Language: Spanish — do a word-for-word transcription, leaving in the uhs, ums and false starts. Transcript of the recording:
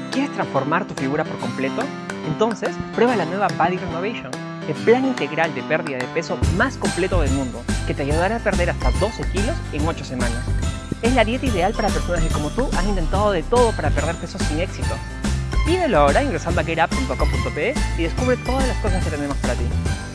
¿Quieres transformar tu figura por completo? Entonces, prueba la nueva Body Renovation, el plan integral de pérdida de peso más completo del mundo, que te ayudará a perder hasta doce kilos en ocho semanas. Es la dieta ideal para personas que, como tú, han intentado de todo para perder peso sin éxito. Pídelo ahora ingresando a getup punto com punto pe y descubre todas las cosas que tenemos para ti.